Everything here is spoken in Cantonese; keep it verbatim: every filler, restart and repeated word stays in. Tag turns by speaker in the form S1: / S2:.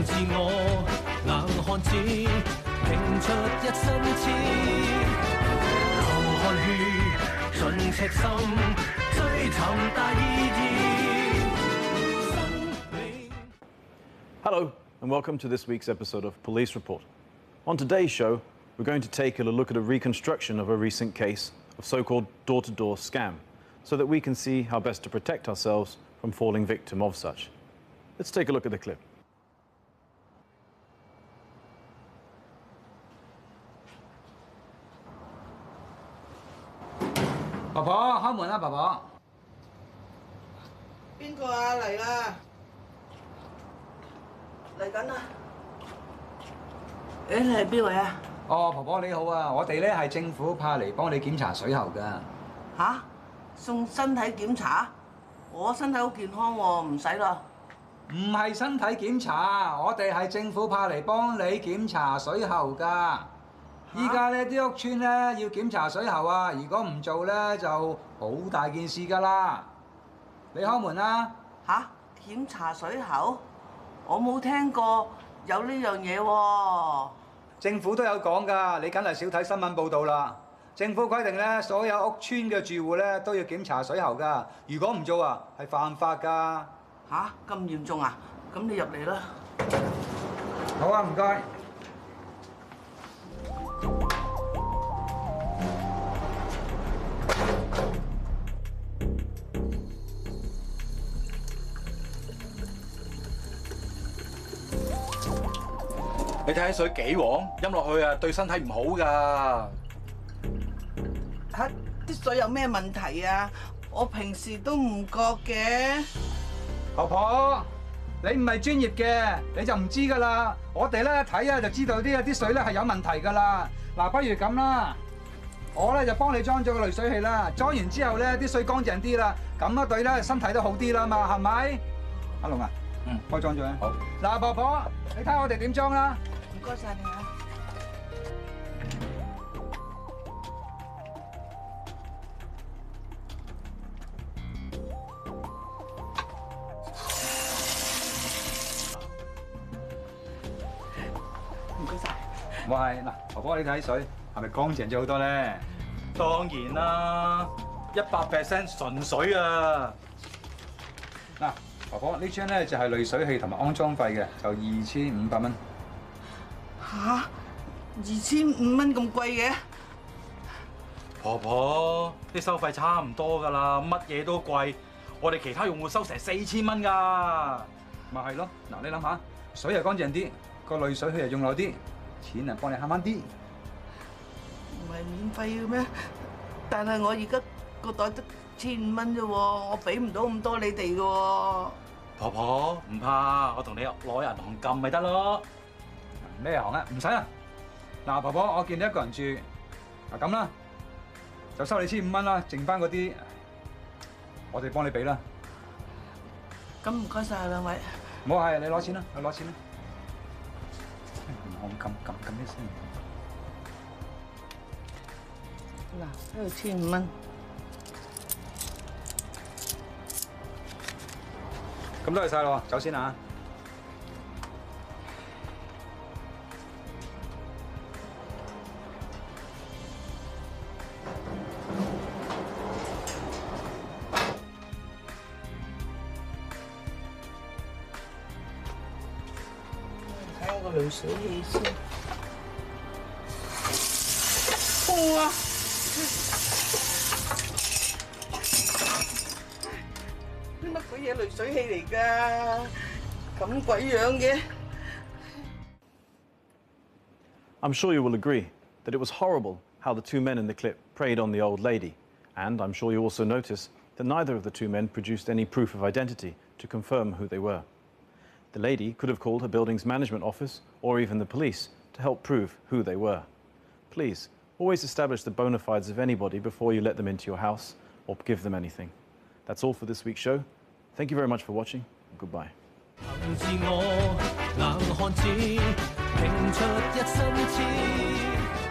S1: 自我，硬漢子，拼出一身刺，流汗血，盡赤心，追尋大意義。
S2: Hello, and welcome to this week's episode of Police Report. On today's show, we're going to take a look at a reconstruction of a recent case of so-called door-to-door scam, so that we can see how best to protect ourselves from falling victim of such. Let's take a look at the clip.
S3: 婆婆，開門啦，婆婆。
S4: 邊個啊？嚟啦！嚟緊啦！誒，你係邊位啊？
S3: 哦，婆婆你好啊，我哋咧係政府派嚟幫你檢查水喉㗎。
S4: 吓？送身體檢查？我身體好健康喎，唔使啦。
S3: 唔係身體檢查，我哋係政府派嚟幫你檢查水喉㗎。依家咧啲屋邨咧要檢查水喉啊，如果唔做咧就好大件事㗎啦。你開門啦！
S4: 吓？檢查水喉？我冇聽過有呢樣嘢喎。
S3: 政府都有講㗎，你梗係少睇新聞報導啦。政府規定咧，所有屋邨嘅住戶咧都要檢查水喉㗎，如果唔做啊，係犯法㗎。
S4: 吓？咁嚴重啊？咁你入嚟啦。
S3: 好啊，唔該。
S5: 你睇啲水幾黃，飲落去啊對身體唔好㗎。
S4: 吓？啲水有咩問題啊？我平時都唔覺嘅。
S3: 婆婆，你唔係專業嘅，你就唔知㗎啦。我哋咧睇啊就知道啲啲水咧係有問題㗎啦。嗱，不如咁啦，我咧就幫你裝咗個濾水器啦。裝完之後咧啲水乾淨啲啦，咁啊對咧身體都好啲啦嘛，係咪？阿龍啊，嗯，開裝咗啊。好。嗱，婆婆，你睇下我哋點裝啦。
S4: 唔該晒你啊！唔該晒。
S3: 我係嗱，婆婆你睇水係咪乾淨咗好多咧？
S5: 當然啦，一百 percent 純水啊！
S3: 嗱，婆婆呢張咧就係濾水器同埋安裝費嘅，就二千五百蚊。
S4: 吓，二千五蚊咁貴嘅？
S5: 婆婆，啲收費差唔多㗎啦，乜嘢都貴。我哋其他用戶收成四千蚊㗎。
S3: 咪係咯，嗱你諗下，水又乾淨啲，個濾水器又用耐啲，錢啊幫你慳翻啲。
S4: 唔係免費嘅咩？但係我而家個袋得千五蚊啫喎，我俾唔到咁多你哋嘅喎。
S5: 婆婆唔怕，我同你攞銀行撳咪得咯。
S3: 咩行啊？唔使啦。嗱，婆婆，我見你一個人住，嗱咁啦，就收你千五蚊啦，剩翻嗰啲，我哋幫你俾啦。
S4: 咁唔該晒兩位。
S3: 唔好係，你攞錢啦，去攞錢啦。我撳撳撳啲先。
S4: 嗱，呢度千五蚊。
S3: 咁多謝晒咯，走先啊！
S4: 睇下個濾水器先。哇！啲乜鬼嘢濾水器嚟㗎？咁鬼樣嘅。
S2: I'm sure you will agree that it was horrible how the two men in the clip preyed on the old lady, and I'm sure you also notice that neither of the two men produced any proof of identity to confirm who they were. The lady could have called her building's management office or even the police to help prove who they were. Please, always establish the bona fides of anybody before you let them into your house or give them anything. That's all for this week's show. Thank you very much for watching. Goodbye.
S1: 自我硬漢子，拼出一身刺。